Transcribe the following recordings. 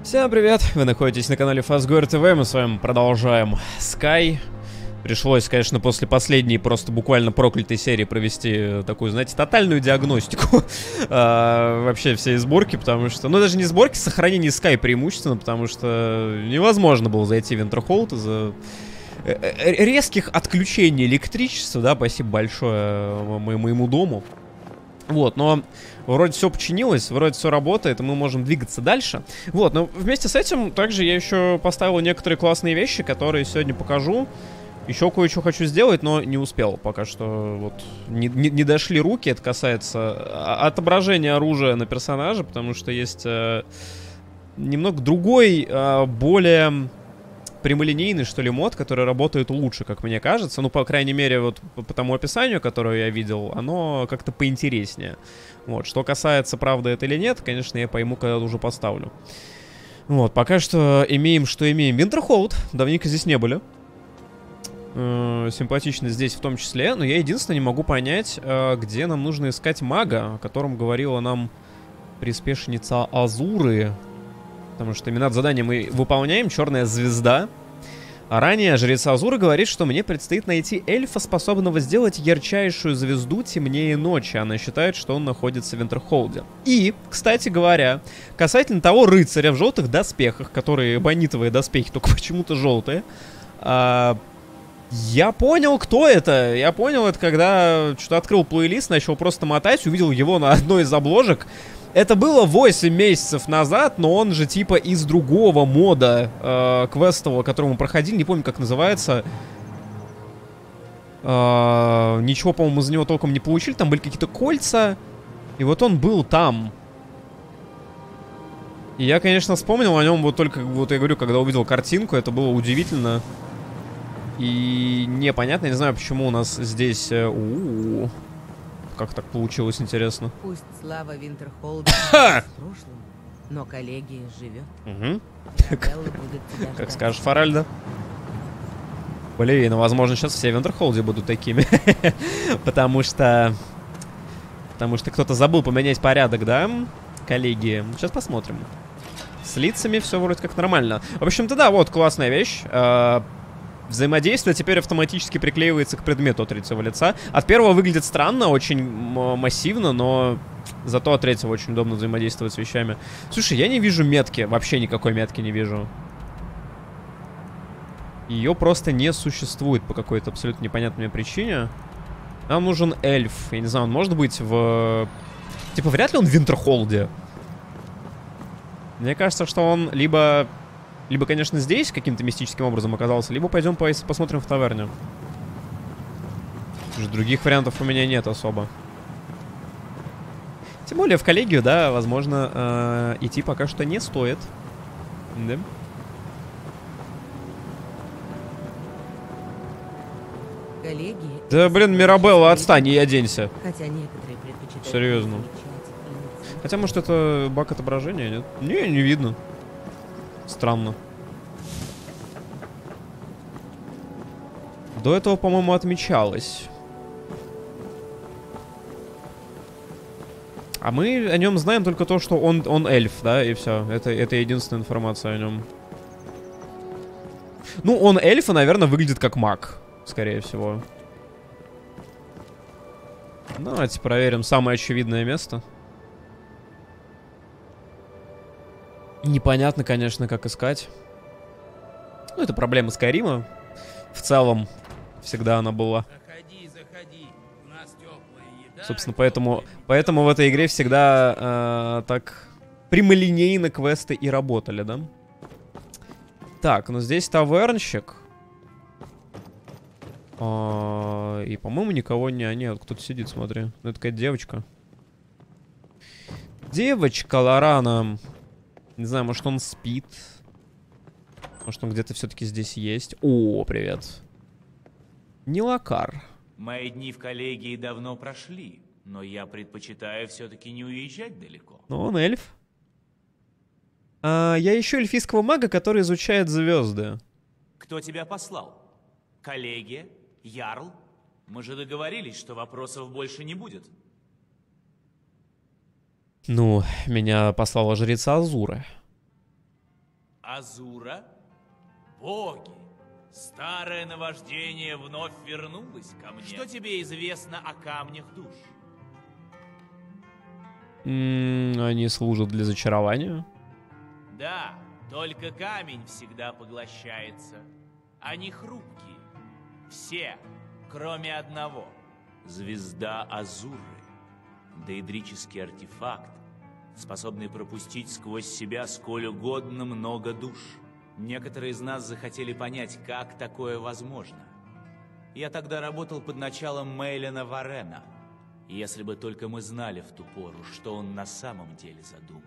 Всем привет! Вы находитесь на канале Fazgoer TV, мы с вами продолжаем Sky. Пришлось, конечно, после последней просто буквально проклятой серии провести такую, знаете, тотальную диагностику вообще всей сборки, потому что, ну даже не сборки, сохранение Sky преимущественно, потому что невозможно было зайти в Winterhold из-за резких отключений электричества, да, спасибо большое моему дому. Вот, но вроде все починилось, вроде все работает, и мы можем двигаться дальше. Вот, но вместе с этим также я еще поставил некоторые классные вещи, которые сегодня покажу. Еще кое-что хочу сделать, но не успел пока что. Вот не дошли руки. Это касается отображения оружия на персонаже, потому что есть немного другой, более прямолинейный, что ли, мод, который работает лучше, как мне кажется. Ну, по крайней мере, вот по тому описанию, которое я видел, оно как-то поинтереснее. Вот, что касается, правда это или нет, конечно, я пойму, когда уже поставлю. Вот, пока что имеем, что имеем. Winterhold, давненько здесь не были. Симпатично здесь в том числе, но я единственное не могу понять, где нам нужно искать мага, о котором говорила нам приспешница Азуры. Потому что именно задание мы выполняем, черная звезда. А ранее жрица Азуры говорит, что мне предстоит найти эльфа, способного сделать ярчайшую звезду темнее ночи. Она считает, что он находится в Winterhold. И, кстати говоря, касательно того рыцаря в желтых доспехах, которые эбонитовые доспехи, только почему-то желтые, я понял, кто это. Я понял это, когда что-то открыл плейлист, начал просто мотать, увидел его на одной из обложек. Это было 8 месяцев назад, но он же типа из другого мода квестового, который мы проходили, не помню, как называется. Ничего, по-моему, за него толком не получили, там были какие-то кольца, и вот он был там. И я, конечно, вспомнил о нем вот только, вот я говорю, когда увидел картинку, это было удивительно. И непонятно, я не знаю, почему у нас здесь... Как так получилось, интересно. Пусть слава Винтерхолда в прошлом, но коллегия живет. Угу. Как скажешь, Фаральда. Блин, ну, возможно, сейчас все в Винтерхолде будут такими. Потому что кто-то забыл поменять порядок, да, коллегии. Сейчас посмотрим. С лицами все вроде как нормально. В общем-то, да, вот классная вещь. Взаимодействие теперь автоматически приклеивается к предмету от третьего лица. От первого выглядит странно, очень массивно, но зато от третьего очень удобно взаимодействовать с вещами. Слушай, я не вижу метки, вообще никакой метки не вижу. Ее просто не существует по какой-то абсолютно непонятной мне причине. Нам нужен эльф. Я не знаю, он может быть в... Типа, вряд ли он в Винтерхолде. Мне кажется, что он либо, конечно, здесь каким-то мистическим образом оказался, либо пойдем посмотрим в таверне. Других вариантов у меня нет особо. Тем более в коллегию, да, возможно, идти пока что не стоит. Да? Коллегии... Да, блин, Мирабелла, отстань и оденься. Хотя некоторые предпочитают... Серьезно. Хотя, может, это баг отображения, нет? Не видно. Странно. До этого, по-моему, отмечалось. А мы о нем знаем только то, что он эльф, да, и все. Это единственная информация о нем. Ну, он эльф, и, наверное, выглядит как маг, скорее всего. Давайте проверим самое очевидное место. Непонятно, конечно, как искать. Ну, это проблема Скайрима. В целом, всегда она была. Заходи, заходи. У нас теплая еда. Собственно, поэтому в этой игре всегда так прямолинейно квесты и работали, да? Так, ну здесь тавернщик. И, по-моему, никого не... Нет, кто-то сидит, смотри. Ну, это какая-то девочка. Девочка Лорана. Не знаю, может он спит. Может он где-то все-таки здесь есть. О, привет. Нилакар. Мои дни в коллегии давно прошли, но я предпочитаю все-таки не уезжать далеко. Ну, он эльф. Я ищу эльфийского мага, который изучает звезды. Кто тебя послал? Коллегия? Ярл? Мы же договорились, что вопросов больше не будет. Ну, меня послала жрица Азуры. Азура? Боги! Старое наваждение вновь вернулось ко мне. Что тебе известно о камнях душ? Они служат для зачарования. Да, только камень всегда поглощается. Они хрупкие. Все, кроме одного. Звезда Азуры. Дейдрический артефакт, способный пропустить сквозь себя сколь угодно много душ. Некоторые из нас захотели понять, как такое возможно. Я тогда работал под началом Мейлина Варена. Если бы только мы знали в ту пору, что он на самом деле задумал.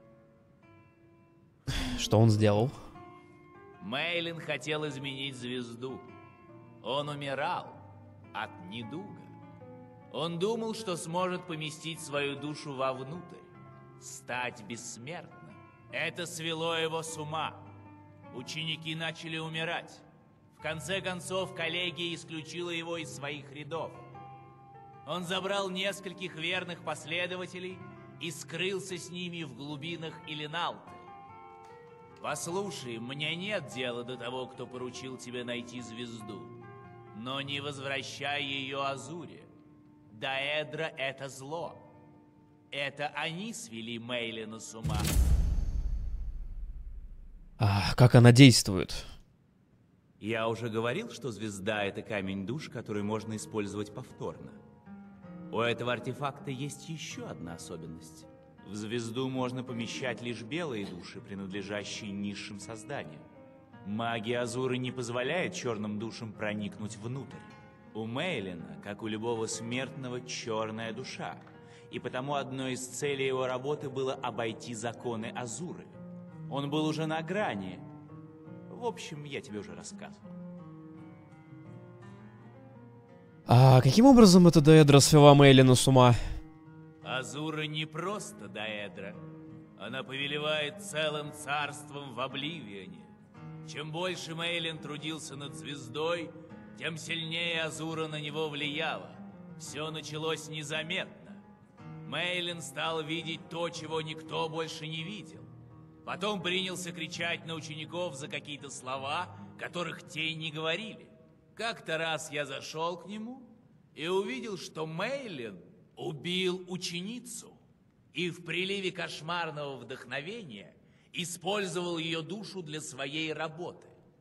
Что он сделал? Мейлин хотел изменить звезду. Он умирал от недуга. Он думал, что сможет поместить свою душу вовнутрь, стать бессмертным. Это свело его с ума. Ученики начали умирать. В конце концов, коллегия исключила его из своих рядов. Он забрал нескольких верных последователей и скрылся с ними в глубинах Илиналты. Послушай, мне нет дела до того, кто поручил тебе найти звезду. Но не возвращай ее Азуре. Даэдра — это зло. Это они свели Мейлина с ума. Как она действует? Я уже говорил, что звезда — это камень душ, который можно использовать повторно. У этого артефакта есть еще одна особенность. В звезду можно помещать лишь белые души, принадлежащие низшим созданиям. Магия Азуры не позволяет черным душам проникнуть внутрь. У Мейлина, как у любого смертного, черная душа. И потому одной из целей его работы было обойти законы Азуры. Он был уже на грани. В общем, я тебе уже рассказывал. Каким образом эта Даэдра свела Мейлина с ума? Азура не просто Даэдра. Она повелевает целым царством в Обливионе. Чем больше Мейлин трудился над звездой, тем сильнее Азура на него влияла. Все началось незаметно. Мейлин стал видеть то, чего никто больше не видел. Потом принялся кричать на учеников за какие-то слова, которых те не говорили. Как-то раз я зашел к нему и увидел, что Мейлин убил ученицу и в приливе кошмарного вдохновения использовал ее душу для своей работы.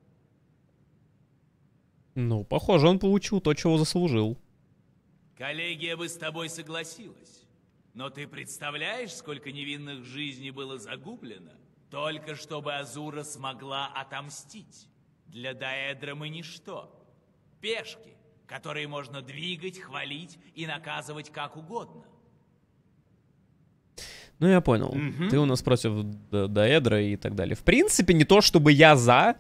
Ну, похоже, он получил то, чего заслужил. Коллегия бы с тобой согласилась. Но ты представляешь, сколько невинных жизней было загублено, только чтобы Азура смогла отомстить? Для Даэдра мы ничто. Пешки, которые можно двигать, хвалить и наказывать как угодно. Ну, я понял. Ты у нас против Даэдра и так далее. В принципе, не то, чтобы я за...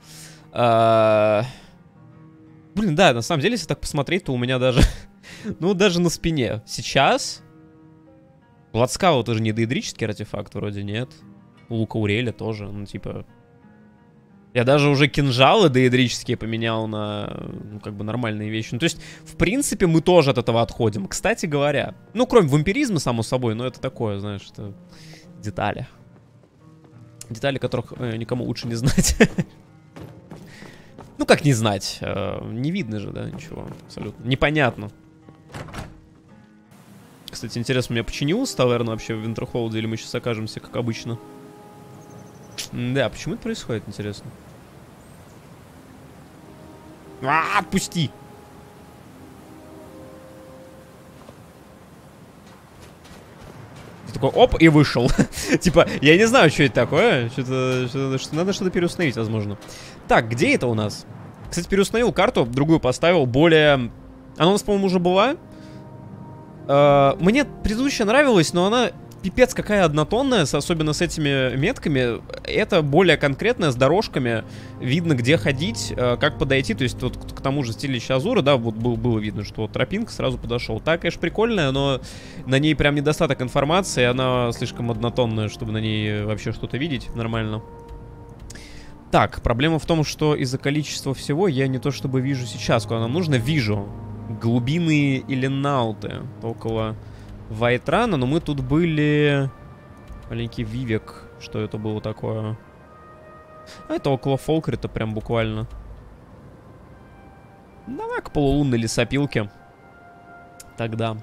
Блин, да, на самом деле, если так посмотреть, то у меня даже... ну, даже на спине. Сейчас... Бладскаут — это же не дейдрический артефакт, вроде нет. У Лука Уреля тоже, ну, типа... Я даже уже кинжалы дейдрические поменял на, ну, как бы нормальные вещи. Ну, то есть, в принципе, мы тоже от этого отходим. Кстати говоря, ну, кроме вампиризма, само собой, но это такое, знаешь, это детали. Детали, которых никому лучше не знать. Ну, как не знать? Не видно же, да, ничего, абсолютно. Непонятно. Кстати, интересно, у меня починилась таверна вообще в Винтерхолде, или мы сейчас окажемся, как обычно? Да, почему это происходит, интересно? Отпусти! Ты такой, оп, и вышел. Типа, я не знаю, что это такое. Надо что-то переустановить, возможно. Так, где это у нас? Кстати, переустановил карту, другую поставил, более... Она у нас, по-моему, уже была. Мне предыдущая нравилась, но она пипец какая однотонная, особенно с этими метками. Это более конкретная, с дорожками. Видно, где ходить, как подойти. То есть вот к тому же стилищу Азура, да, вот было видно, что вот тропинка, сразу подошел. Та, конечно, прикольная, но на ней прям недостаток информации. Она слишком однотонная, чтобы на ней вообще что-то видеть нормально. Так, проблема в том, что из-за количества всего я не то чтобы вижу сейчас, куда нам нужно. Вижу глубины Илинауты около Вайтрана, но мы тут были... Маленький Вивек, что это было такое? А это около Фолкрита прям буквально. Давай к полулунной лесопилке. Тогда.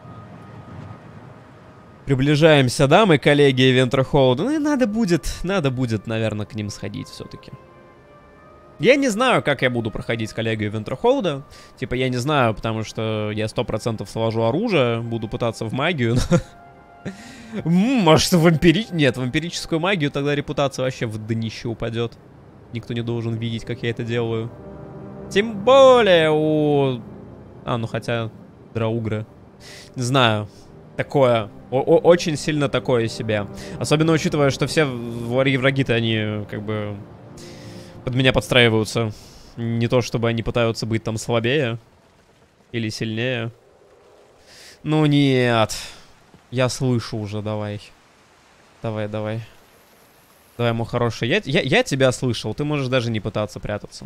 Приближаемся, да, мы, коллеги Вентрхолда. Ну и надо будет, наверное, к ним сходить все-таки. Я не знаю, как я буду проходить коллегию Вентрхолда. Типа, я не знаю, потому что я 100% сложу оружие, буду пытаться в магию. Может, Нет, вампирическую магию, тогда репутация вообще в днище упадет. Никто не должен видеть, как я это делаю. Тем более у... ну хотя... Драугра. Не знаю. Такое. Очень сильно такое себе. Особенно учитывая, что все враги-то, они как бы... под меня подстраиваются. Не то, чтобы они пытаются быть там слабее. Или сильнее. Ну нет. Я слышу уже, давай. Давай. Давай, мой хороший. Я тебя слышал. Ты можешь даже не пытаться прятаться.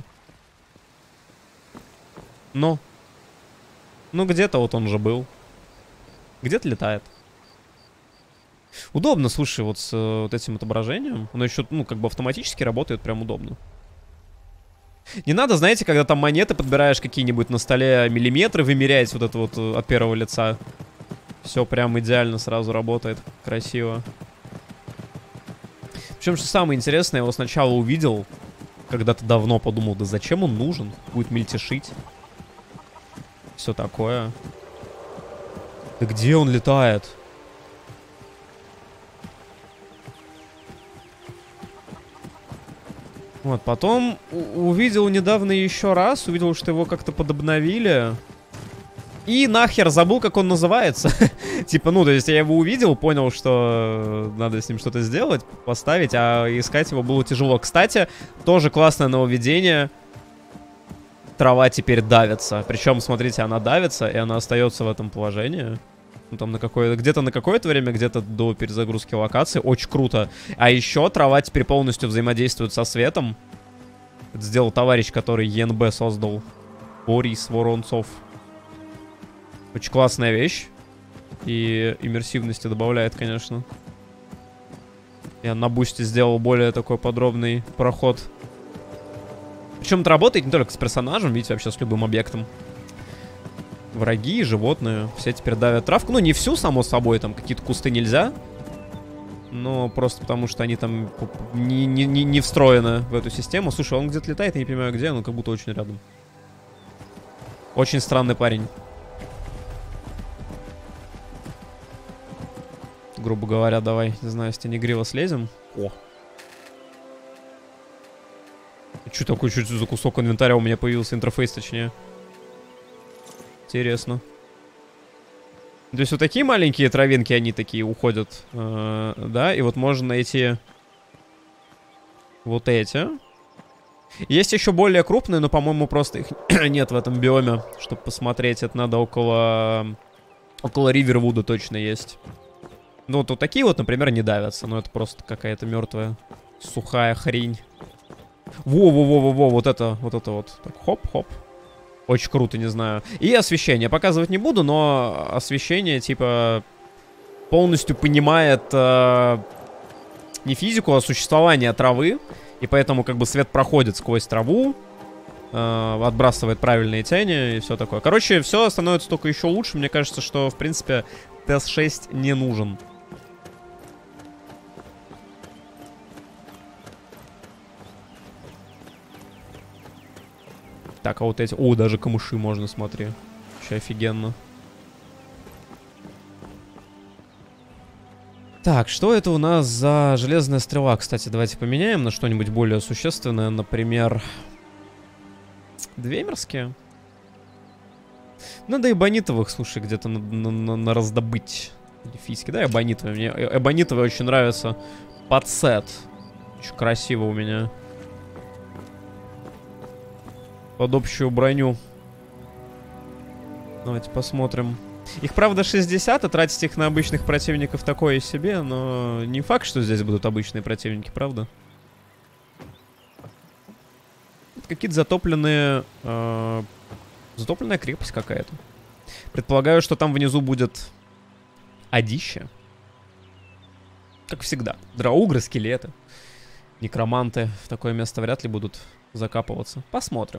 Ну, где-то вот он же был. Где-то летает. Удобно, слушай, вот с вот этим отображением. Оно еще, ну, как бы автоматически работает, прям удобно. Не надо, знаете, когда там монеты подбираешь какие-нибудь на столе, миллиметры вымерять вот это вот от первого лица. Все прям идеально сразу работает. Красиво. Причем, что самое интересное, я его сначала увидел, когда-то давно подумал, да зачем он нужен? Будет мельтешить. Все такое. Да где он летает? Вот, потом увидел недавно еще раз, увидел, что его как-то подобновили. И нахер забыл, как он называется. Типа, ну, то есть я его увидел, понял, что надо с ним что-то сделать, поставить, а искать его было тяжело. Кстати, тоже классное нововведение. Трава теперь давится. Причем, смотрите, она давится, и она остается в этом положении. Ну, там где-то на какое-то время, где-то до перезагрузки локации. Очень круто. А еще трава теперь полностью взаимодействует со светом. Это сделал товарищ, который ЕНБ создал. Борис Воронцов. Очень классная вещь. И иммерсивности добавляет, конечно. Я на бусте сделал более такой подробный проход. Причем это работает не только с персонажем, видите, вообще с любым объектом. Враги, животные, все теперь давят травку. Ну, не всю, само собой, там какие-то кусты нельзя. Но просто потому, что они там не встроены в эту систему. Слушай, он где-то летает, я не понимаю где, но как будто очень рядом. Очень странный парень. Грубо говоря, давай, не знаю, с тенегрива слезем. О. Что такое, что за кусок инвентаря у меня появился, интерфейс точнее. Интересно. То есть вот такие маленькие травинки, они такие уходят, да, и вот можно найти вот эти. Есть еще более крупные, но, по-моему, просто их нет в этом биоме, чтобы посмотреть. Это надо около Ривервуда точно есть. Ну вот такие вот, например, не давятся, но это просто какая-то мертвая сухая хрень. Во-во-во-во-во, вот это вот. Так, хоп-хоп. Очень круто, не знаю. И освещение. Показывать не буду, но освещение, типа, полностью понимает не физику, а существование травы. И поэтому, как бы, свет проходит сквозь траву, отбрасывает правильные тени и все такое. Короче, все становится только еще лучше. Мне кажется, что, в принципе, ТС-6 не нужен. Так, а вот эти... О, даже камыши можно, смотри. Вообще офигенно. Так, что это у нас за железная стрела? Кстати, давайте поменяем на что-нибудь более существенное. Например, двемерские. Надо эбонитовых, слушай, где-то на раздобыть. Эльфийский, да, эбонитовые. Мне эбонитовые очень нравятся под сет. Очень красиво у меня. Под общую броню. Давайте посмотрим. Их, правда, 60, а тратить их на обычных противников такое себе, но не факт, что здесь будут обычные противники, правда? Какие-то затопленные... затопленная крепость какая-то. Предполагаю, что там внизу будет одище. Как всегда. Драугры, скелеты. Некроманты в такое место вряд ли будут закапываться. Посмотрим.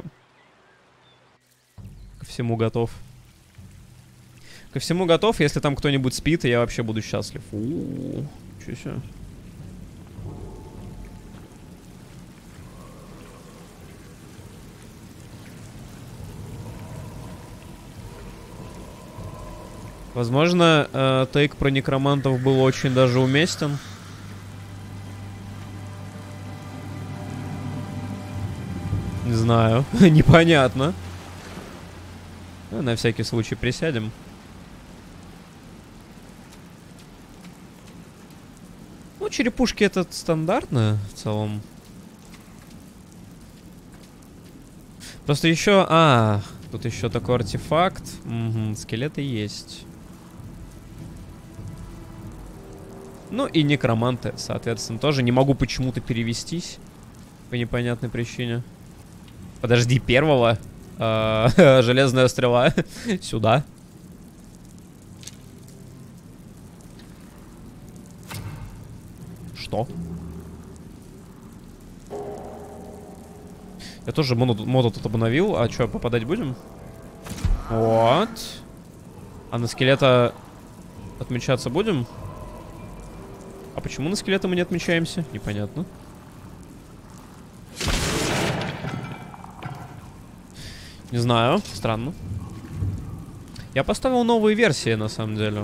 Ко всему готов. Ко всему готов. Если там кто-нибудь спит, я вообще буду счастлив. Чё себе. Возможно, тейк про некромантов был очень даже уместен. Не знаю. Непонятно. На всякий случай присядем. Ну, черепушки это стандартно в целом. Просто еще... тут еще такой артефакт. Угу, скелеты есть. Ну и некроманты, соответственно, тоже. Не могу почему-то перевестись. По непонятной причине. Подожди, первого. Железная стрела. Сюда. Что? Я тоже моду тут обновил. А что, попадать будем? Вот. А на скелета отмечаться будем? А почему на скелета мы не отмечаемся? Непонятно. Не знаю, странно. Я поставил новые версии, на самом деле.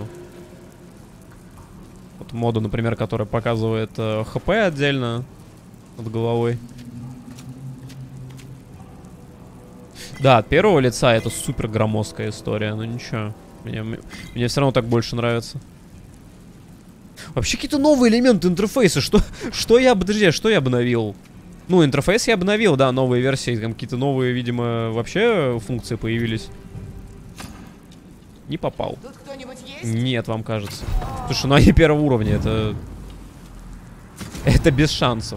Вот моду, например, которая показывает ХП отдельно над головой. Да, от первого лица это супер громоздкая история, но ничего. Мне все равно так больше нравится. Вообще какие-то новые элементы интерфейса. Что я обновил? Ну, интерфейс я обновил, да, новые версии. Там какие-то новые, видимо, вообще функции появились. Не попал. Тут кто-нибудь есть? Нет, вам кажется. Слушай, ну они первого уровня, это... Это без шансов.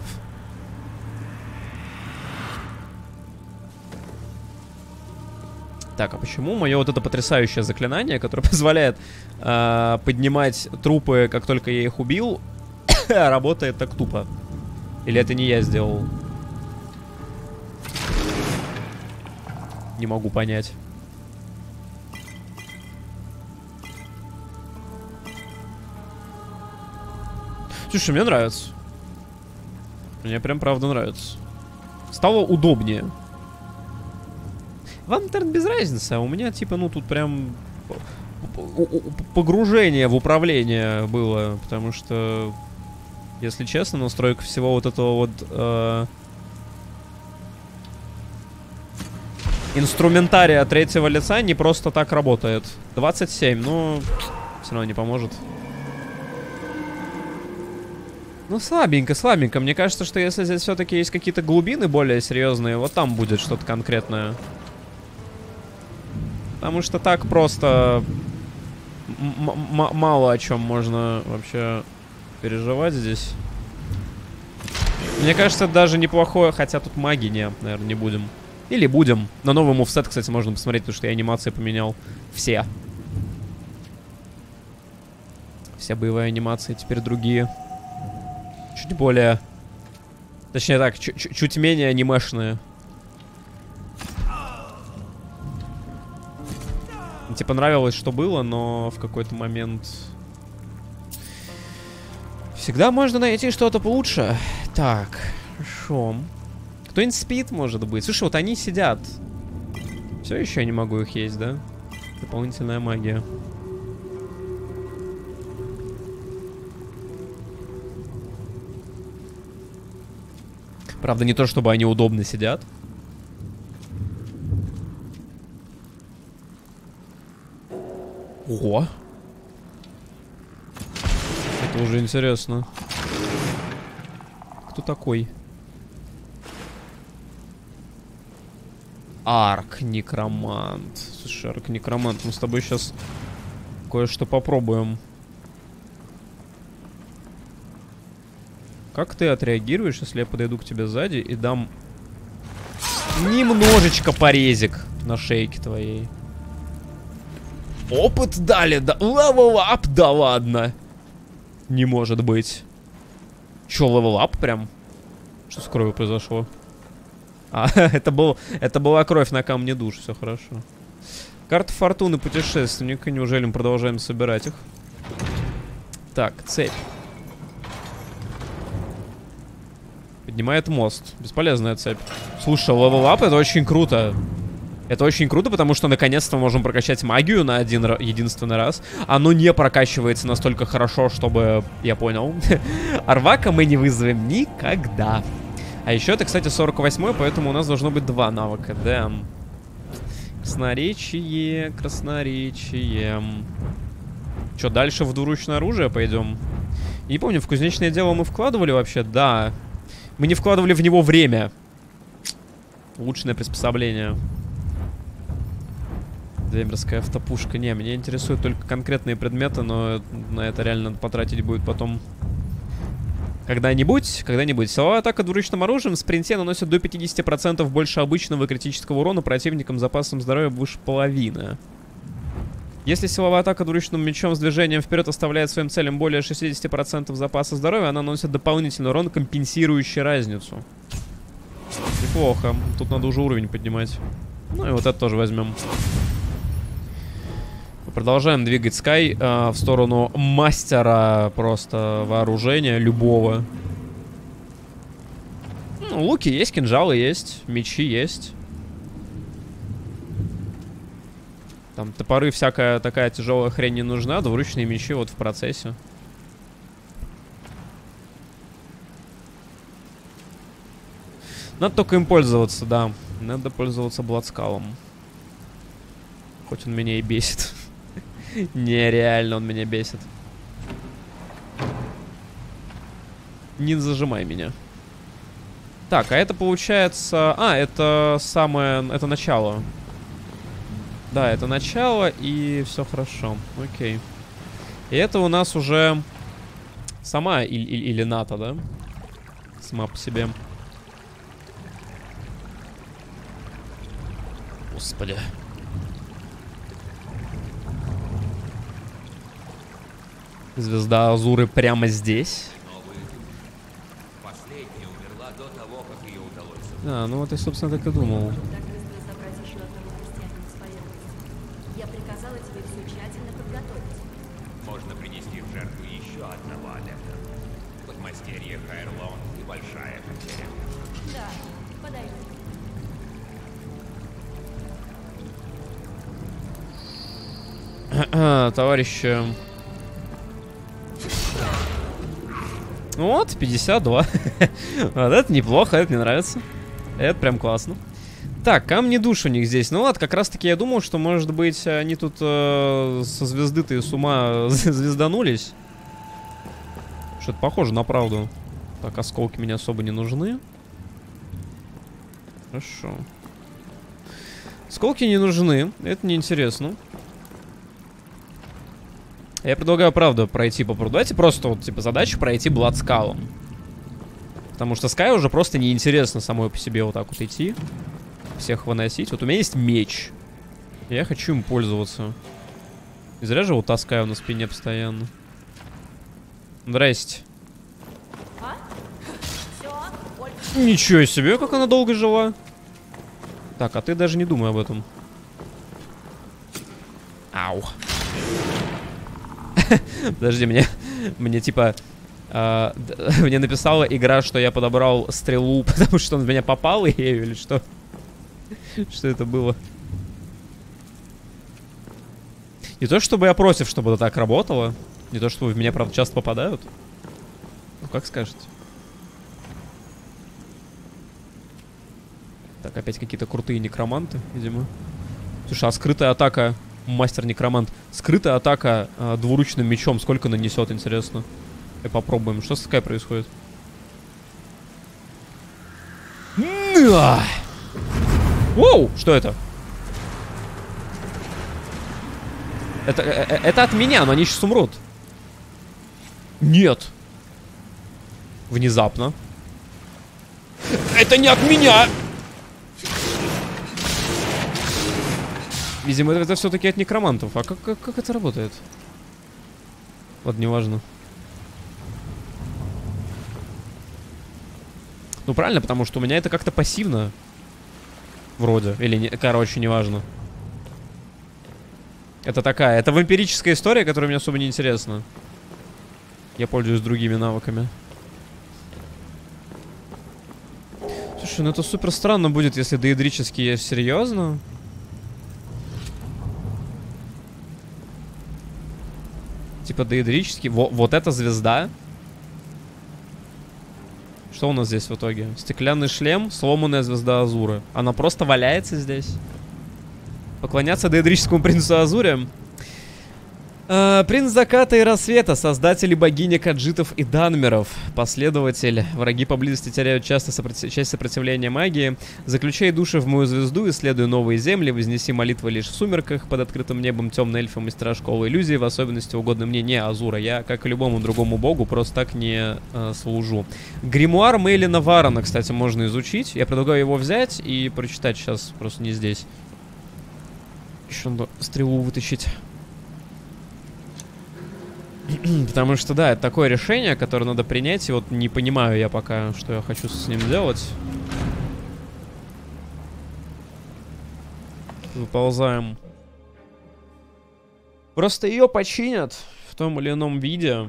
Так, а почему мое вот это потрясающее заклинание, которое позволяет поднимать трупы, как только я их убил, работает так тупо? Или это не я сделал? Не могу понять. Слушай, мне нравится. Мне прям правда нравится. Стало удобнее. Вам, наверное, без разницы, а у меня, типа, ну, тут прям погружение в управление было, потому что, если честно, настройка всего вот этого вот инструментария третьего лица не просто так работает. 27, ну, все равно не поможет. Ну, слабенько, слабенько. Мне кажется, что если здесь все-таки есть какие-то глубины более серьезные, вот там будет что-то конкретное. Потому что так просто мало о чем можно вообще переживать здесь. Мне кажется, это даже неплохое, хотя тут магии нет, наверное, не будем. Или будем. На новый мувсет, кстати, можно посмотреть, потому что я анимации поменял. Все боевые анимации теперь другие. Чуть более... Точнее так, чуть менее анимешные. Типа нравилось, что было, но в какой-то момент... Всегда можно найти что-то получше. Так, хорошо. Кто-нибудь спит, может быть. Слушай, вот они сидят. Все еще я не могу их есть, да? Дополнительная магия. Правда, не то, чтобы они удобно сидят. Ого. Это уже интересно. Кто такой? Арк-некромант. Слушай, Арк-некромант, мы с тобой сейчас кое-что попробуем. Как ты отреагируешь, если я подойду к тебе сзади и дам немножечко порезик на шейке твоей? Опыт дали, да, левел ап, да ладно. Не может быть. Чё, левел ап прям? Что с кровью произошло? А, это была кровь на камне душ, все хорошо. Карта фортуны путешественника. Неужели мы продолжаем собирать их? Так, цепь. Поднимает мост. Бесполезная цепь. Слушай, левел-ап — это очень круто. Это очень круто, потому что наконец-то мы можем прокачать магию на один единственный раз. Оно не прокачивается настолько хорошо, чтобы... Я понял. Арвака мы не вызовем никогда. А еще это, кстати, 48-й, поэтому у нас должно быть 2 навыка. Дэм. Красноречие, красноречие. Что, дальше в двуручное оружие пойдем? Не помню, в кузнечное дело мы вкладывали вообще? Да. Мы не вкладывали в него время. Улучшенное приспособление. Демерская автопушка. Не, меня интересуют только конкретные предметы, но на это реально потратить будет потом... Когда-нибудь. Силовая атака двуручным оружием в спринте наносит до 50% больше обычного критического урона противникам с запасом здоровья выше половины. Если силовая атака двуручным мечом с движением вперед оставляет своим целям более 60% запаса здоровья, она наносит дополнительный урон, компенсирующий разницу. Неплохо. Тут надо уже уровень поднимать. Ну и вот это тоже возьмем. Продолжаем двигать Скай в сторону мастера просто вооружения любого. Ну, луки есть, кинжалы есть, мечи есть. Там топоры, всякая такая тяжелая хрень не нужна, двуручные мечи вот в процессе. Надо только им пользоваться, да. Надо пользоваться Бладскалом. Хоть он меня и бесит. Нереально он меня бесит. Не зажимай меня. Так, а это получается... А, это самое... Это начало. Да, это начало, и все хорошо. Окей. И это у нас уже... Сама или НАТО, да? Сама по себе. Господи. Звезда Азуры прямо здесь. Последняя умерла до того, как ее удалось. А, ну вот я, собственно, так и думал. Так быстро собрать еще одного христианина с поверхности. Я приказала тебе все тщательно подготовить. Можно принести в жертву еще одного адепта. Подмастерье Хайрлон и большая потеря. Да, подойди. Товарищи. Вот, 52. Вот это неплохо, это мне нравится. Это прям классно. Так, камни душ у них здесь. Ну ладно, как раз таки я думал, что, может быть, они тут со звезды-то с ума звезданулись. Что-то похоже на правду. Так, осколки мне особо не нужны. Хорошо. Осколки не нужны. Это неинтересно. Я предлагаю, правда, пройти по пруду. Давайте просто вот, типа, задачу пройти Бладскалом. Потому что Скай уже просто неинтересно самой по себе вот так вот идти. Всех выносить. Вот у меня есть меч. Я хочу им пользоваться. Не зря же его таскаю на спине постоянно. Здрасте. А? Все, Ольга. Ничего себе, как она долго жила. Так, а ты даже не думай об этом. Ау. Подожди, мне типа... мне написала игра, что я подобрал стрелу, потому что он в меня попал ею, или что? Что это было? Не то чтобы я против, чтобы это так работало. Не то чтобы в меня, правда, часто попадают. Ну, как скажете. Так, опять какие-то крутые некроманты, видимо. Слушай, а скрытая атака... Мастер-некромант. Скрытая атака двуручным мечом. Сколько нанесет, интересно? И попробуем. Что с Скай происходит? Воу! Что это? Это от меня, но они сейчас умрут. Нет. Внезапно. Это не от меня! Видимо, это все-таки от некромантов. А как это работает? Ладно, неважно. Ну, правильно, потому что у меня это как-то пассивно. Вроде. Или, не, короче, неважно. Это такая... Это вампирическая история, которая мне особо не интересна. Я пользуюсь другими навыками. Слушай, ну это супер странно будет, если доэдрически есть. Серьезно? Типа доэдрический. Вот эта звезда. Что у нас здесь в итоге? Стеклянный шлем, сломанная звезда Азура. Она просто валяется здесь. Поклоняться доэдрическому принцу Азуре. Принц Заката и Рассвета, создатель и богиня Каджитов и Данмеров, последователь. Враги поблизости теряют часть сопротивления магии. Заключай души в мою звезду, исследуй новые земли, вознеси молитвы лишь в сумерках, под открытым небом, темный эльф и мастера школы иллюзий, в особенности угодно мне не Азура. Я, как и любому другому богу, просто так не служу. Гримуар Мейлина Варона, кстати, можно изучить. Я предлагаю его взять и прочитать сейчас, просто не здесь. Еще надо стрелу вытащить. Потому что, да, это такое решение, которое надо принять, и вот не понимаю я пока, что я хочу с ним делать. Выползаем. Просто ее починят в том или ином виде.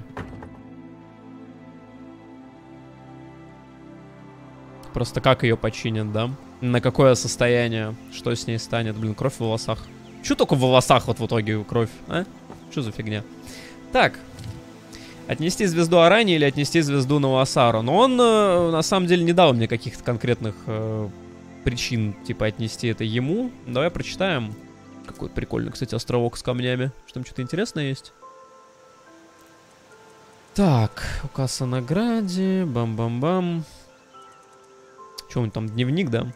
Просто как ее починят, да? На какое состояние? Что с ней станет? Блин, кровь в волосах. Чё только в волосах вот в итоге кровь, а? Что за фигня? Так. Отнести звезду Арани или отнести звезду Новосару. Но он, на самом деле, не дал мне каких-то конкретных причин, типа, отнести это ему. Давай прочитаем. Какой прикольный, кстати, островок с камнями. Что там что-то интересное есть? Так. Указ о награде. Бам-бам-бам. Что он там, дневник, да?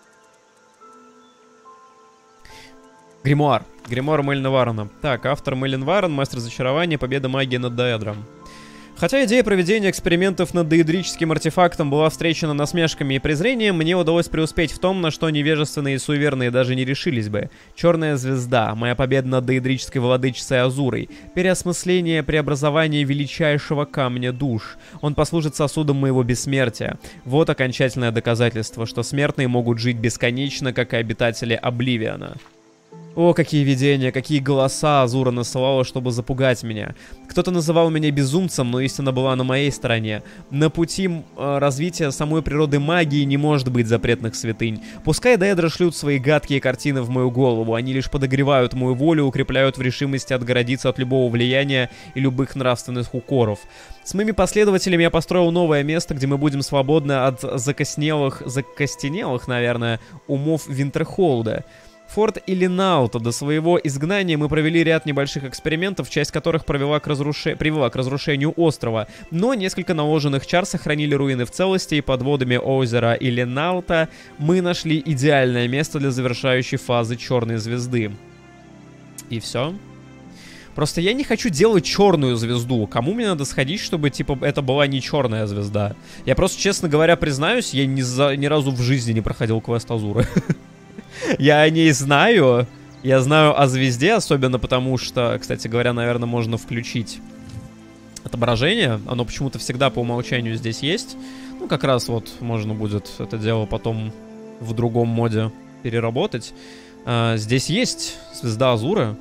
Гримуар. Гримуар Мейлина Варона. Так, автор Мейлин Варон, мастер зачарования, победа магии над Деэдром. Хотя идея проведения экспериментов над доэдрическим артефактом была встречена насмешками и презрением, мне удалось преуспеть в том, на что невежественные и суеверные даже не решились бы. Черная звезда, моя победа над доэдрической владычицей Азурой, переосмысление преобразования величайшего камня душ. Он послужит сосудом моего бессмертия. Вот окончательное доказательство, что смертные могут жить бесконечно, как и обитатели Обливиона. О, какие видения, какие голоса Азура насылала, чтобы запугать меня. Кто-то называл меня безумцем, но истина была на моей стороне. На пути развития самой природы магии не может быть запретных святынь. Пускай Деэдры шлют свои гадкие картины в мою голову, они лишь подогревают мою волю, укрепляют в решимости отгородиться от любого влияния и любых нравственных укоров. С моими последователями я построил новое место, где мы будем свободны от закостенелых, наверное, умов Винтерхолда. Форт Иллинаута. До своего изгнания мы провели ряд небольших экспериментов, часть которых привела к разрушению острова, но несколько наложенных чар сохранили руины в целости, и под водами озера Иллинаута мы нашли идеальное место для завершающей фазы Черной звезды. И все. Просто я не хочу делать черную звезду. Кому мне надо сходить, чтобы, типа, это была не черная звезда? Я просто, честно говоря, признаюсь, я ни разу в жизни не проходил квест Азуры. Я о ней знаю. Я знаю о звезде, особенно потому что, кстати говоря, наверное, можно включить отображение. Оно почему-то всегда по умолчанию здесь есть. Ну, как раз вот можно будет это дело потом в другом моде переработать. Здесь есть звезда Азуры.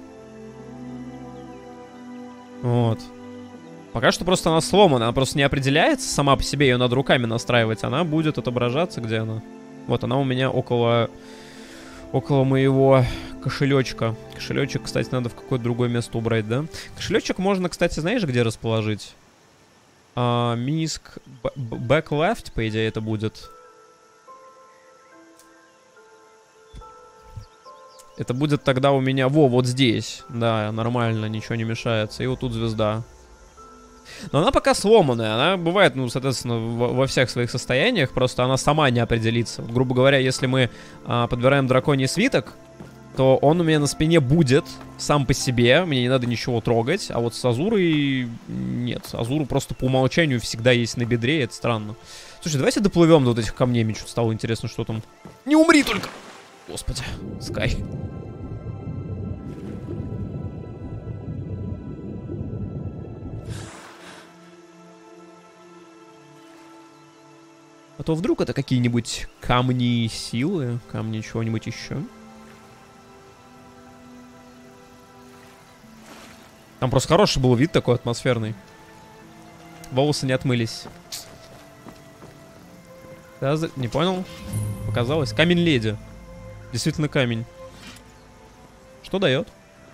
Вот. Пока что просто она сломана. Она просто не определяется сама по себе. Ее надо руками настраивать. Она будет отображаться. Где она? Вот она у меня около моего кошелечка. Кошелечек, кстати, надо в какое-то другое место убрать, да? Кошелечек можно, кстати, знаешь, где расположить? Миниск... Back left, по идее, это будет. Это будет тогда у меня... вот здесь. Да, нормально, ничего не мешается. И вот тут звезда. Но она пока сломанная. Она бывает, ну, соответственно, во всех своих состояниях. Просто она сама не определится. Грубо говоря, если мы подбираем драконий свиток, то он у меня на спине будет сам по себе. Мне не надо ничего трогать. А вот с Азурой нет. Азуру просто по умолчанию всегда есть на бедре. И это странно. Слушай, давайте доплывем до вот этих камней. Мне что-то стало интересно, что там. Не умри только! Господи, Скай. А то вдруг это какие-нибудь камни силы, камни чего-нибудь еще. Там просто хороший был вид такой атмосферный. Волосы не отмылись. Да, не понял. Показалось. Камень леди. Действительно камень. Что дает?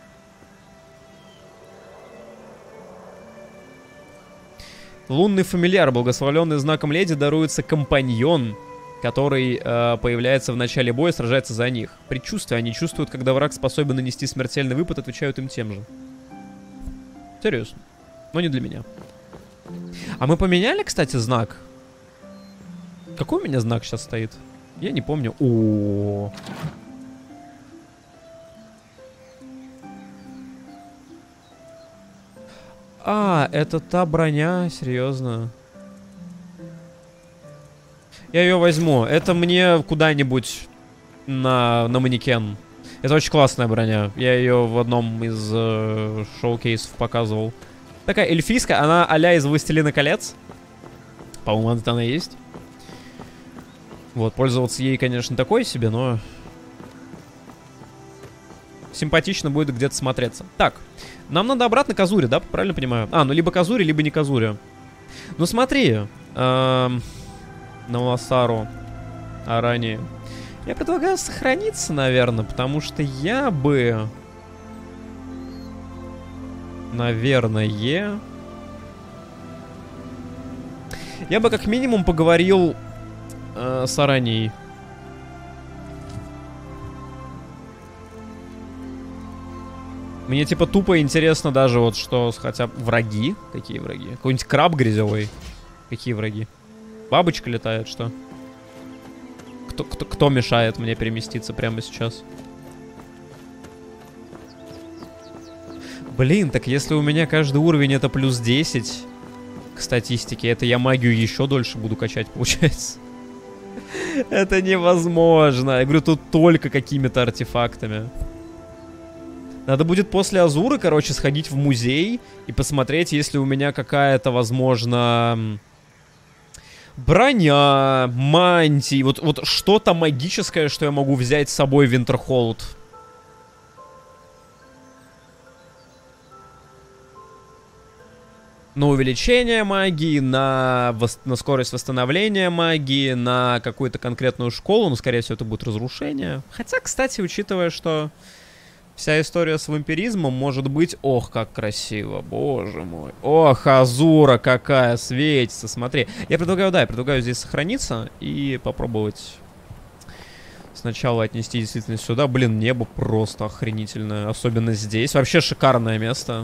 Лунный фамильяр, благословленный знаком леди, даруется компаньон, который появляется в начале боя, сражается за них. Предчувствия они чувствуют, когда враг способен нанести смертельный выпад, отвечают им тем же. Серьезно. Но не для меня. А мы поменяли, кстати, знак? Какой у меня знак сейчас стоит? Я не помню. О-о-о. А, это та броня, серьезно. Я ее возьму. Это мне куда-нибудь на манекен. Это очень классная броня. Я ее в одном из шоу-кейсов показывал. Такая эльфийская, она а-ля из «Властелина колец». По-моему, она есть. Вот, пользоваться ей, конечно, такой себе, но... симпатично будет где-то смотреться. Так, нам надо обратно к Азуре, да? Правильно понимаю? А, ну либо к Азуре, либо не к Азуре. Ну смотри. На Лассару. А ранее. Я предлагаю сохраниться, наверное, потому что я бы... Наверное... Я бы как минимум поговорил с Араней. Мне типа тупо интересно даже вот что... Хотя враги? Какие враги? Какой-нибудь краб грязевой? Какие враги? Бабочка летает, что? Кто мешает мне переместиться прямо сейчас? Блин, так если у меня каждый уровень это плюс 10 к статистике, это я магию еще дольше буду качать, получается. Это невозможно. Я говорю, тут только какими-то артефактами. Надо будет после Азуры, короче, сходить в музей и посмотреть, если у меня какая-то, возможно... броня, мантии, вот что-то магическое, что я могу взять с собой в Винтерхолд. На увеличение магии, на скорость восстановления магии, на какую-то конкретную школу, ну, скорее всего, это будет разрушение. Хотя, кстати, учитывая, что вся история с вампиризмом может быть... Ох, как красиво, боже мой. Ох, Азура какая светится, смотри. Я предлагаю здесь сохраниться и попробовать сначала отнести действительно сюда. Блин, небо просто охренительное, особенно здесь. Вообще шикарное место.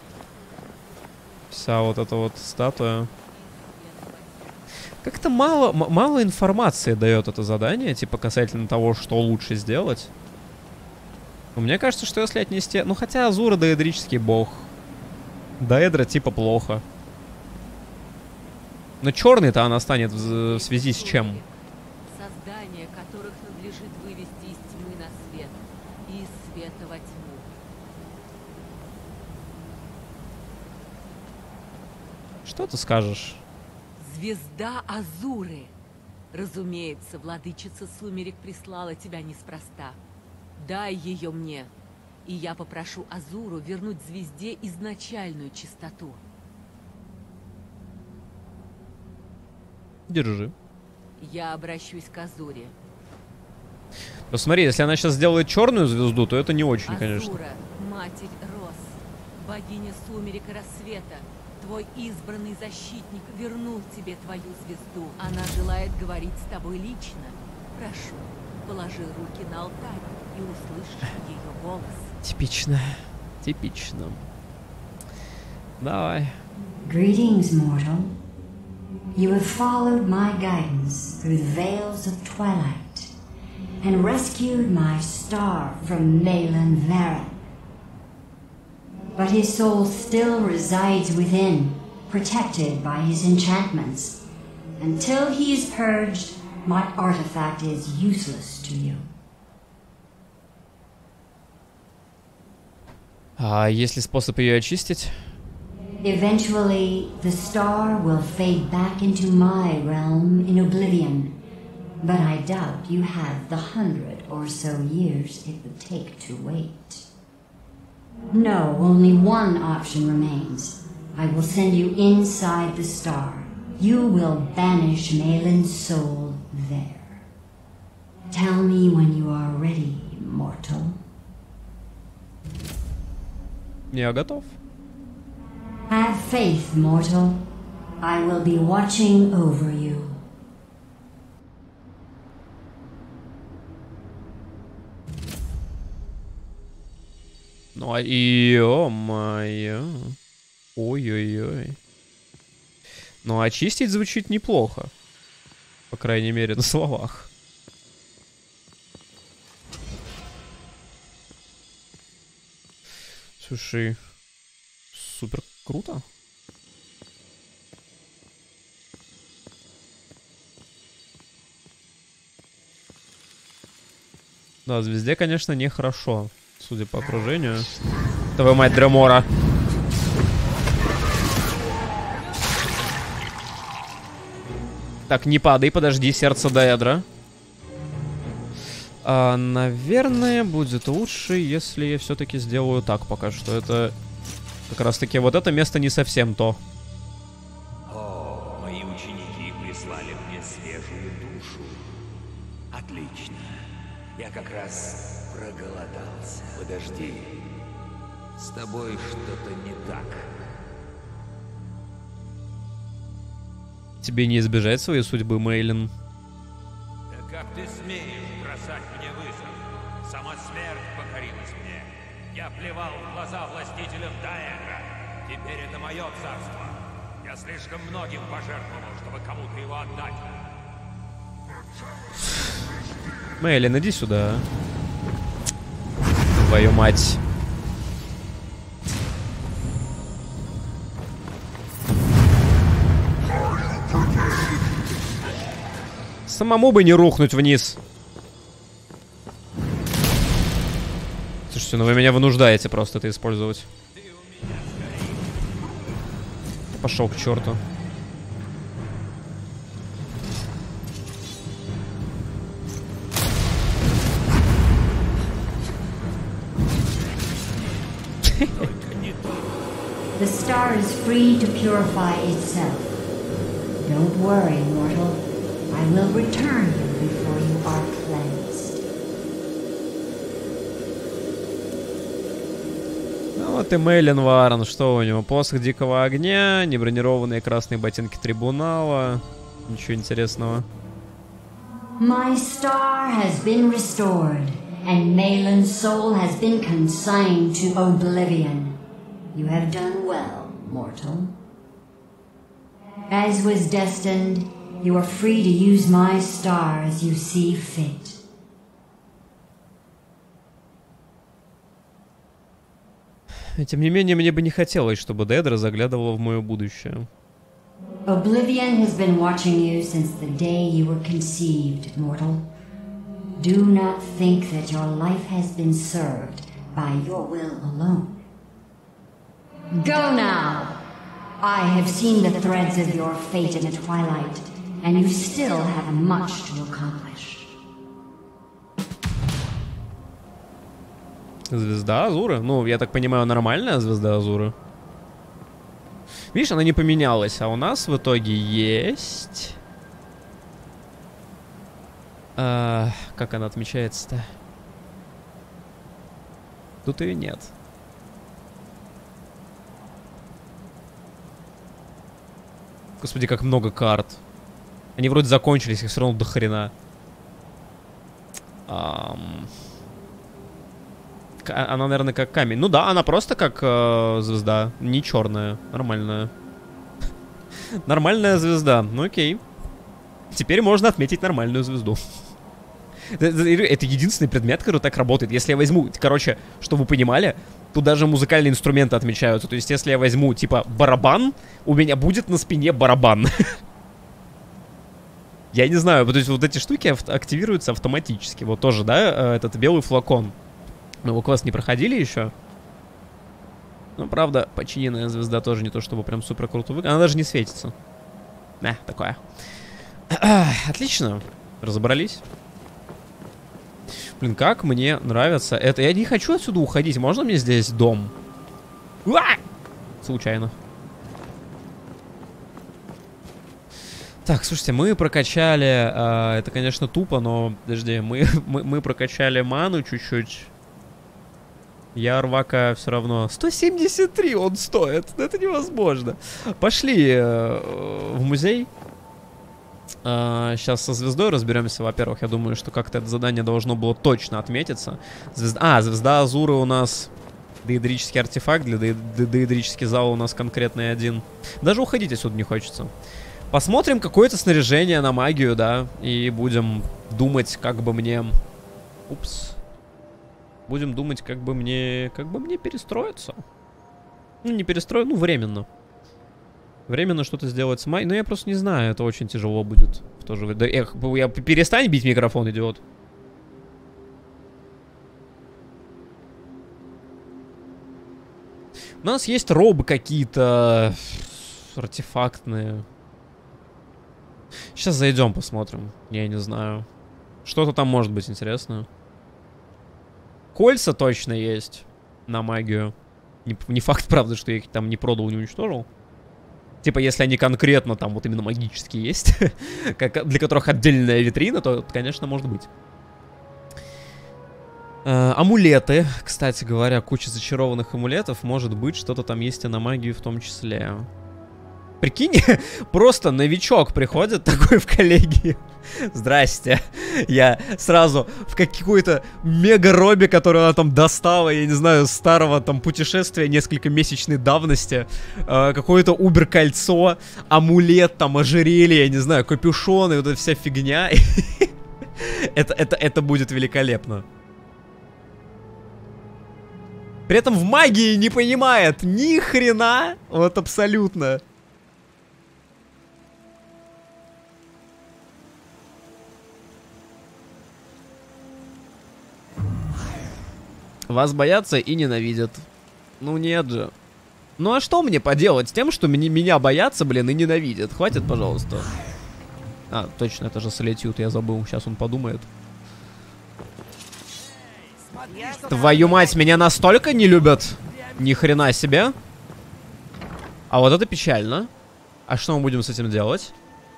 Вся вот эта вот статуя. Как-то мало информации дает это задание, типа касательно того, что лучше сделать. Мне кажется, что если отнести... Ну, хотя Азура доэдрический бог. Доэдра типа плохо. Но черный-то она станет в связи с чем? Создания, которых надлежит вывести из тьмы на свет и из света во тьму. Что ты скажешь? Звезда Азуры. Разумеется, владычица сумерек прислала тебя неспроста. Дай ее мне, и я попрошу Азуру вернуть звезде изначальную чистоту. Держи. Я обращусь к Азуре. Ну смотри, если она сейчас сделает черную звезду, то это не очень, Азура, конечно. Матерь Рос, богиня сумерек и рассвета, твой избранный защитник вернул тебе твою звезду. Она желает говорить с тобой лично. Прошу, положи руки на алтарь и услышишь ее голос. Типично. Типично. Давай. Greetings, mortal. You have followed my guidance through the veils of twilight and rescued my star from Malin Varen. But his soul still resides within, protected by his enchantments. Until he is purged, my artifact is useless to you. А есть ли способ ее очистить? Eventually, the star will fade back into my realm in oblivion. But I doubt you have the 100 or so years it would take to wait. No, only one option remains. I will send you inside the star. You will banish Malin's soul there. Tell me when you are ready, mortal. Я готов. Have faith, mortal. I will be watching over you. Ну, а ё-моё. Ой-ой-ой. Ну, очистить звучит неплохо. По крайней мере, на словах. Слушай, супер круто. Да, звезде, конечно, нехорошо, судя по окружению. Твою мать, Дремора. Так, не падай, подожди, сердце Деэдра. Наверное, будет лучше, если я все-таки сделаю так пока что. Это как раз-таки вот это место не совсем то. О, мои ученики прислали мне свежую душу. Отлично. Я как раз проголодался. Подожди. С тобой что-то не так. Тебе не избежать своей судьбы, Мейлин. Да как ты смеешь бросать мне вызов? Сама смерть покорилась мне. Я плевал в глаза властителям Даэдра. Теперь это мое царство. Я слишком многим пожертвовал, чтобы кому-то его отдать. Мейлин, иди сюда. Твою мать. Самому бы не рухнуть вниз. Слушайте, ну вы меня вынуждаете просто это использовать. Пошел к черту. The star is free to purify itself. Don't worry, mortal. I will return you before you are cleansed. Ну вот и Мейлин Варен. Что у него? Посох Дикого Огня, небронированные красные ботинки Трибунала. Ничего интересного. My star has been restored, and Malin's soul has been consigned to oblivion. You have done well, mortal. As was destined, you are free to use my star as you see fit. Тем не менее, мне бы не хотелось, чтобы Деэдра заглядывала в мое будущее. Oblivion has been watching you since the day you were conceived, mortal. Do not think that your life has been served by your will alone. Go now! I have seen the threads of your fate in the twilight, and you still have much to accomplish. Звезда Азуры? Ну, я так понимаю, нормальная звезда Азуры. Видишь, она не поменялась, а у нас в итоге есть... как она отмечается-то? Тут ее нет. Господи, как много карт. Они вроде закончились, их все равно до хрена. Она, наверное, как камень. Ну да, она просто как звезда. Не черная, нормальная. Нормальная звезда. Ну окей. Теперь можно отметить нормальную звезду. Это единственный предмет, который так работает. Если я возьму, короче, чтобы вы понимали, тут даже музыкальные инструменты отмечаются. То есть, если я возьму, типа, барабан, у меня будет на спине барабан. Я не знаю, то есть вот эти штуки активируются автоматически. Вот тоже, да, этот белый флакон. Мы его квест не проходили еще. Ну, правда, починенная звезда тоже не то чтобы прям супер круто выглядит. Она даже не светится. Такое. Отлично. Разобрались. Блин, как мне нравится это. Я не хочу отсюда уходить. Можно мне здесь дом? Случайно. Так, слушайте, мы прокачали... это, конечно, тупо, но... Подожди, мы прокачали ману чуть-чуть. Ярвака все равно... 173 он стоит. Это невозможно. Пошли в музей. Сейчас со звездой разберемся. Во-первых, я думаю, что как-то это задание должно было точно отметиться. Звезда Азуры у нас... Деидрический артефакт. Для деидрический зал у нас конкретный один. Даже уходить отсюда не хочется. Посмотрим какое-то снаряжение на магию, да. И будем думать, как бы мне... Будем думать, как бы мне перестроиться. Ну, не перестроить, ну, временно. Временно что-то сделать с магией. Но я просто не знаю, это очень тяжело будет. В то же время. Да, перестань бить микрофон, идиот. У нас есть робы какие-то артефактные. Сейчас зайдем, посмотрим. Я не знаю. Что-то там может быть интересно. Кольца точно есть на магию. Не факт, правда, что я их там не продал, не уничтожил. Типа, если они конкретно там вот именно магические есть, для которых отдельная витрина, то, конечно, может быть. Амулеты, кстати говоря, куча зачарованных амулетов. Может быть, что-то там есть и на магию в том числе. Прикинь, просто новичок приходит такой в коллегию. Здрасте. Я сразу в какой-то мега-робе, которую она там достала, я не знаю, старого там путешествия несколько месячной давности. Какое-то убер-кольцо, амулет, там, ожерелье, я не знаю, капюшон и вот эта вся фигня. Это будет великолепно. При этом в магии не понимает ни хрена. Вот абсолютно. Вас боятся и ненавидят. Ну нет же. Ну а что мне поделать с тем, что меня боятся, блин, и ненавидят? Хватит, пожалуйста. А, точно, это же Солитюд, я забыл. Сейчас он подумает. Твою мать, меня настолько не любят? Ни хрена себе. А вот это печально. А что мы будем с этим делать?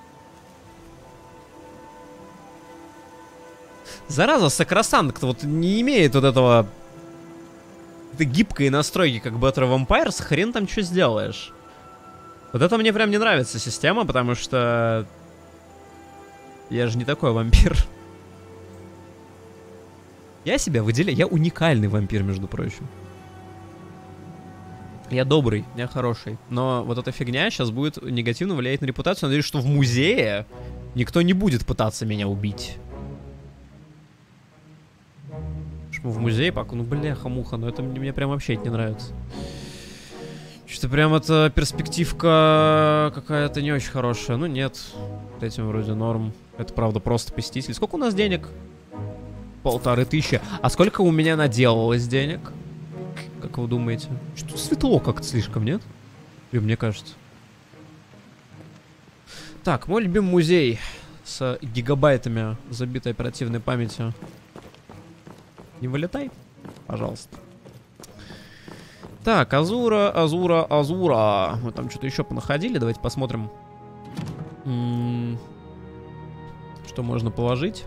Зараза, Сакрасанг-то вот не имеет вот этого... гибкой настройки, как Better Vampires, хрен там что сделаешь. Вот это мне прям не нравится система, потому что... Я же не такой вампир. Я себя выделяю, я уникальный вампир, между прочим. Я добрый, я хороший. Но вот эта фигня сейчас будет негативно влиять на репутацию. Надеюсь, что в музее никто не будет пытаться меня убить. В музее пока, ну бляха-муха, но это мне прям вообще не нравится. Что-то прям эта перспективка какая-то не очень хорошая. Ну нет, вот этим вроде норм. Это правда просто посетитель. Сколько у нас денег? 1500. А сколько у меня наделалось денег? Как вы думаете? Что-то светло как-то слишком, нет? Или мне кажется. Так, мой любимый музей с гигабайтами забитой оперативной памяти. Не вылетай, пожалуйста. Так, Азура. Мы там что-то еще понаходили. Давайте посмотрим, что можно положить.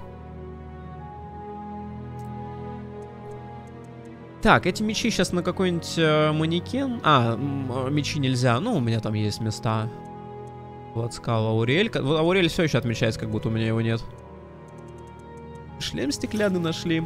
Так, эти мечи сейчас на какой-нибудь манекен. Мечи нельзя. Ну, у меня там есть места. Владскал, Аурель. Аурель все еще отмечается, как будто у меня его нет. Шлем стеклянный нашли.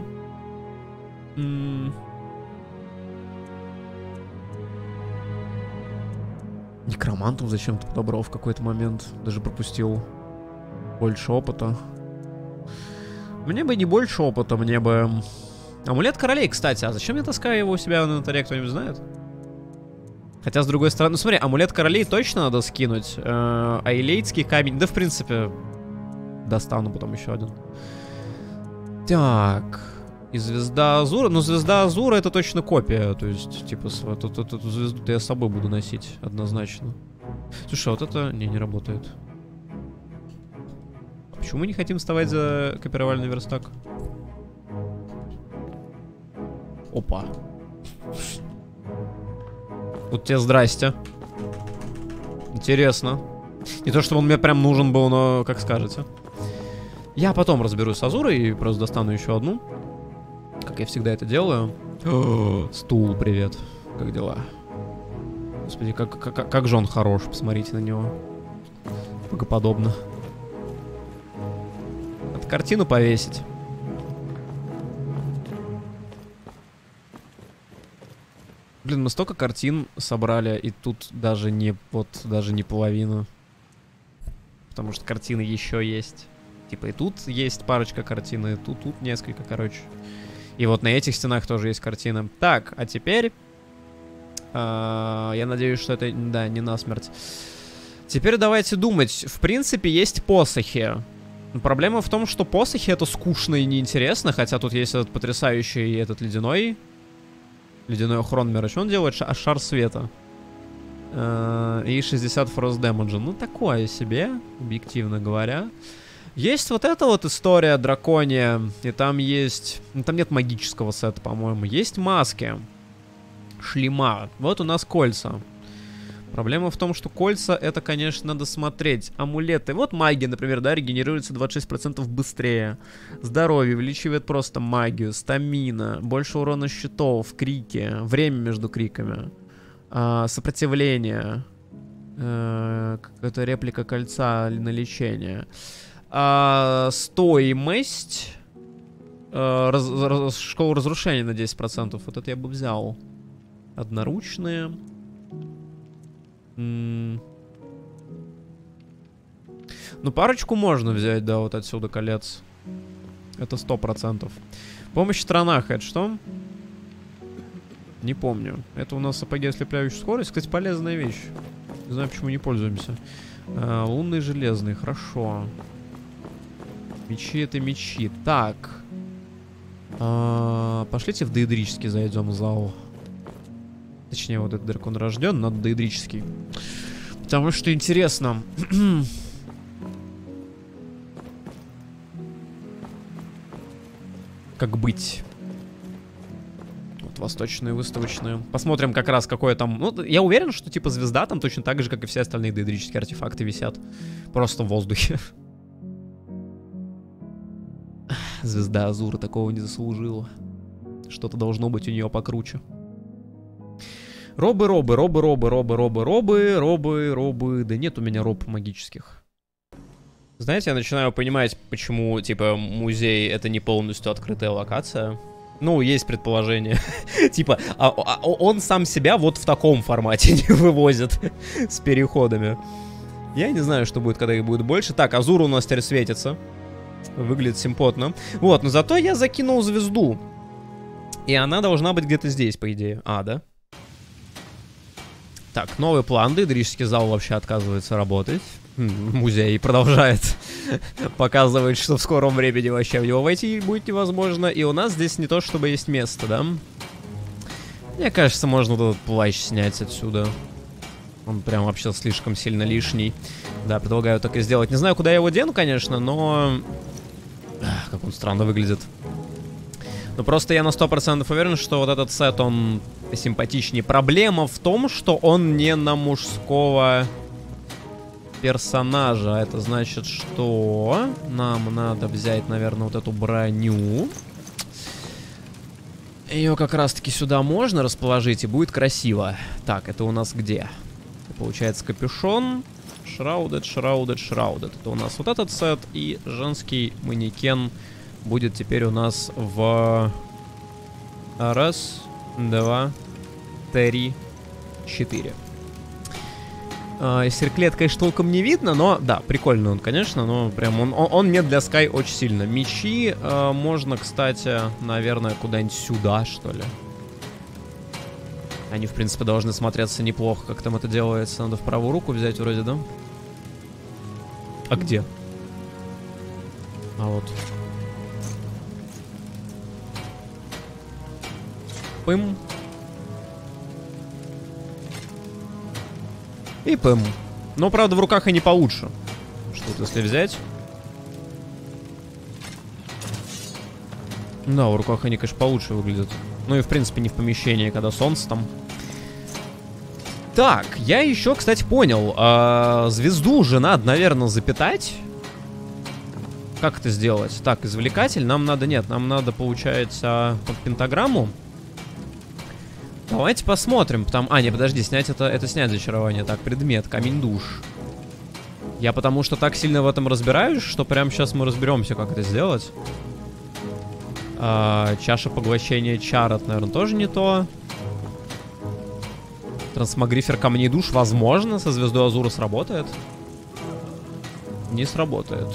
Некромантов зачем-то подобрал в какой-то момент. Даже пропустил больше опыта. Мне бы не больше опыта, мне бы... Амулет королей, кстати. А зачем я таскаю его у себя на инвентаре, кто-нибудь знает? Хотя, с другой стороны... Ну, смотри, амулет королей точно надо скинуть. Аилейтский камень... Да, в принципе... Достану потом еще один. Так... И звезда Азура. Ну, звезда Азура это точно копия. То есть, типа, эту звезду я с собой буду носить. Однозначно. Слушай, а вот это... Не работает. Почему мы не хотим вставать за копировальный верстак? Опа. Вот тебе здрасте. Интересно. Не то, чтобы он мне прям нужен был, но как скажете. Я потом разберусь с Азурой и просто достану еще одну. Как я всегда это делаю. Стул, привет. Как дела? Господи, как же он хорош. Посмотрите на него. Богоподобно. Надо картину повесить. Блин, мы столько картин собрали, и тут даже не половину. Потому что картины еще есть. Типа и тут есть парочка картин, и тут несколько, короче. И вот на этих стенах тоже есть картины. Так, а теперь... я надеюсь, что это, да, не насмерть. Теперь давайте думать. В принципе, есть посохи. Но проблема в том, что посохи это скучно и неинтересно. Хотя тут есть этот потрясающий этот ледяной Хронмер. Что он делает? Шар света. И 60 фрост дэмэджа. Ну, такое себе, объективно говоря. Есть вот эта вот история дракония. И там есть... Ну, там нет магического сета, по-моему. Есть маски. Шлема. Вот у нас кольца. Проблема в том, что кольца, это, конечно, надо смотреть. Амулеты. Вот магия, например, да, регенерируется 26% быстрее. Здоровье увеличивает просто магию. Стамина. Больше урона щитов. Крики. Время между криками. Сопротивление. Какая-то реплика кольца на лечение. Стоимость. Школу разрушения на 10%. Вот это я бы взял. Одноручные. Ну, парочку можно взять, да, вот отсюда колец. Это 100%. Помощь в странах, это что? Не помню. Это у нас сапоги, ослепляющая скорость. Кстати, полезная вещь. Не знаю, почему не пользуемся. Лунные железные, хорошо. Мечи это мечи. Так. Пошлите в доэдрический зайдем в зал. Точнее, вот этот дракон рожден, надо доэдрический. Потому что интересно. Как быть? Вот восточные, выставочные. Посмотрим как раз, какое там... Ну, я уверен, что типа звезда там точно так же, как и все остальные доэдрические артефакты висят. Просто в воздухе. Звезда Азура такого не заслужила. Что-то должно быть у нее покруче. Робы. Да нет у меня роб магических. Знаете, я начинаю понимать, почему, типа, музей это не полностью открытая локация. Ну, есть предположение. Типа, он сам себя вот в таком формате не вывозит с переходами. Я не знаю, что будет, когда их будет больше. Так, Азура у нас теперь светится. Выглядит симпотно. Вот, но зато я закинул звезду. И она должна быть где-то здесь, по идее. Да? Так, новый план. Доэдрический зал вообще отказывается работать. Музей продолжает показывать, что в скором времени вообще в него войти будет невозможно. И у нас здесь не то, чтобы есть место, да? Мне кажется, можно вот этот плащ снять отсюда. Он прям вообще слишком сильно лишний. Да, предлагаю так и сделать. Не знаю, куда я его дену, конечно, но... как он странно выглядит. Но просто я на 100% уверен, что вот этот сет, он симпатичнее. Проблема в том, что он не на мужского персонажа. Это значит, что нам надо взять, наверное, вот эту броню. Ее как раз-таки сюда можно расположить, и будет красиво. Так, это у нас где? Это получается капюшон. Shrouded. Это у нас вот этот сет. И женский манекен будет теперь у нас в... Раз, два, три, 4. Серклет, конечно, толком не видно, но да, прикольный он, конечно, но прям он мне для Sky очень сильно. Мечи можно, кстати, наверное, куда-нибудь сюда, что ли. Они, в принципе, должны смотреться неплохо, как там это делается. Надо в правую руку взять вроде, да? А где? А вот. Пым. И пым. Но, правда, в руках и не получше. Что-то если взять. Да, в руках они, конечно, получше выглядят. Ну и, в принципе, не в помещении, когда солнце там. Так, я еще, кстати, понял. Звезду же надо, наверное, запитать. Как это сделать? Так, извлекатель. Нам надо, нет, нам надо, получается, под пентаграмму. Давайте посмотрим. Там... А, не, подожди, снять это снять зачарование. Так, предмет, камень душ. Я потому что так сильно в этом разбираюсь, что прямо сейчас мы разберемся, как это сделать. Чаша поглощения чар, это, наверное, тоже не то. Трансмогрифер камней душ, возможно, со звездой Азура сработает. Не сработает.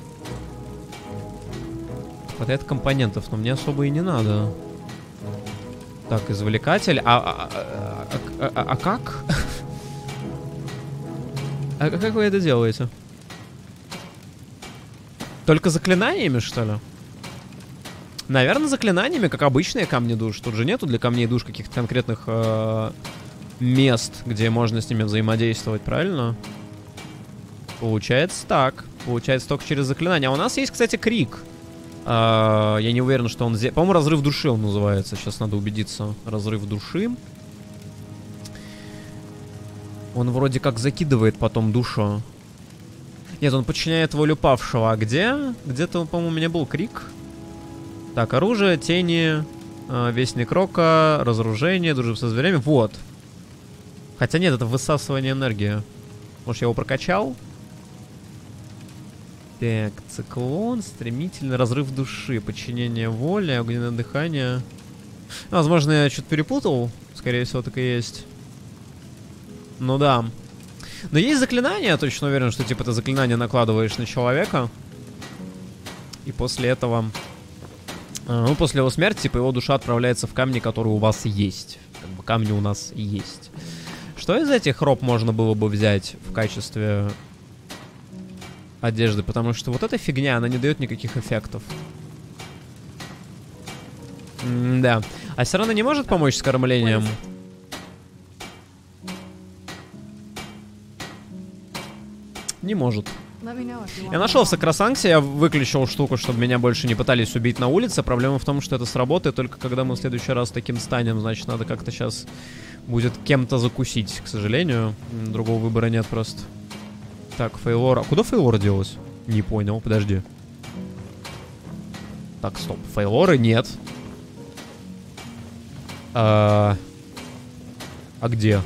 Хватает компонентов, но мне особо и не надо. Так, извлекатель. А как? А как вы это делаете? Только заклинаниями, что ли? Наверное, заклинаниями, как обычные камни душ. Тут же нету для камней душ каких-то конкретных мест, где можно с ними взаимодействовать, правильно? Получается так. Получается только через заклинания. А у нас есть, кстати, крик. Я не уверен, что он... По-моему, разрыв души он называется. Сейчас надо убедиться. Разрыв души. Он вроде как закидывает потом душу. Нет, он подчиняет волю павшего. А где? Где-то, по-моему, у меня был крик. Так, оружие, тени, вестник рока, разоружение, дружба со зверями. Вот. Хотя нет, это высасывание энергии. Может, я его прокачал? Так, циклон, стремительный разрыв души, подчинение воли, огненное дыхание. Возможно, я что-то перепутал. Скорее всего, так и есть. Ну да. Но есть заклинание, я точно уверен, что типа ты заклинание накладываешь на человека. И после этого... Ну, после его смерти, типа, его душа отправляется в камни, которые у вас есть. Как бы камни у нас есть. Что из этих роб можно было бы взять в качестве одежды? Потому что вот эта фигня, она не дает никаких эффектов. Да. А все равно не может помочь с кормлением? Не может. Я нашел в Сакрасанксе, я выключил штуку, чтобы меня больше не пытались убить на улице. Проблема в том, что это сработает только когда мы в следующий раз таким станем. Значит, надо как-то сейчас будет кем-то закусить, к сожалению. Другого выбора нет просто. Так, Фейлора. А куда Фейлора делась? Не понял, подожди. Так, стоп. Фейлоры нет. А где?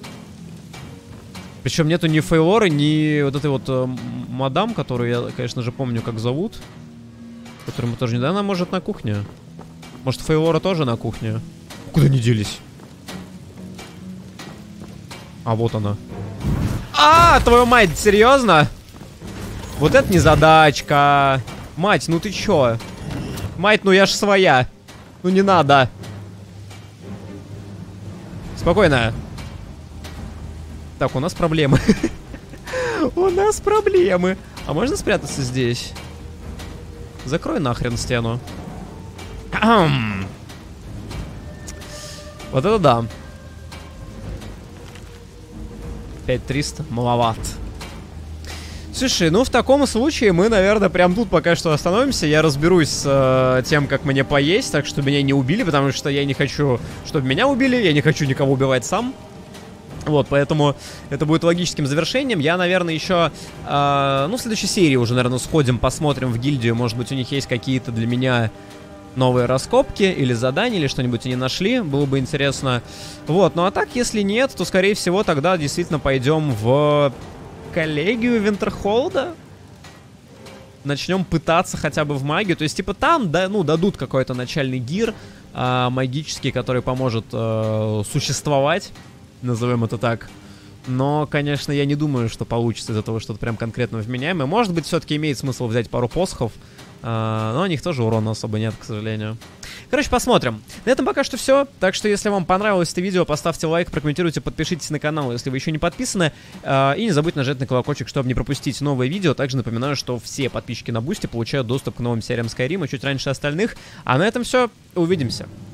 Причем нету ни Фейлоры, ни вот этой вот мадам, которую я, конечно же, помню, как зовут. Которую мы тоже не... Да, она может на кухне. Может, Фейлора тоже на кухне? Куда они делись? А, вот она. А, твою мать, серьезно? Вот это не задачка. Мать, ну ты чё? Мать, ну я ж своя. Ну не надо. Спокойно. Так, у нас проблемы. У нас проблемы. А можно спрятаться здесь? Закрой нахрен стену. Вот это да. 5300, маловат. Слушай, ну в таком случае мы, наверное, прям тут пока что остановимся. Я разберусь с тем, как мне поесть, так что меня не убили, потому что я не хочу, чтобы меня убили. Я не хочу никого убивать сам. Вот, поэтому это будет логическим завершением. Я, наверное, еще, ну, в следующей серии уже, наверное, сходим, посмотрим в гильдию. Может быть, у них есть какие-то для меня новые раскопки или задания, или что-нибудь они нашли. Было бы интересно. Вот, ну а так, если нет, то, скорее всего, тогда действительно пойдем в коллегию Винтерхолда. Начнем пытаться хотя бы в магию. То есть, типа, там, да, ну, дадут какой-то начальный гир магический, который поможет существовать. Назовем это так. Но, конечно, я не думаю, что получится из этого что-то прям конкретно вменяемое. Может быть, все-таки имеет смысл взять пару посохов. Но у них тоже урона особо нет, к сожалению. Короче, посмотрим. На этом пока что все. Так что, если вам понравилось это видео, поставьте лайк, прокомментируйте, подпишитесь на канал, если вы еще не подписаны. И не забудьте нажать на колокольчик, чтобы не пропустить новые видео. Также напоминаю, что все подписчики на Бусти получают доступ к новым сериям Skyrim чуть раньше остальных. А на этом все. Увидимся.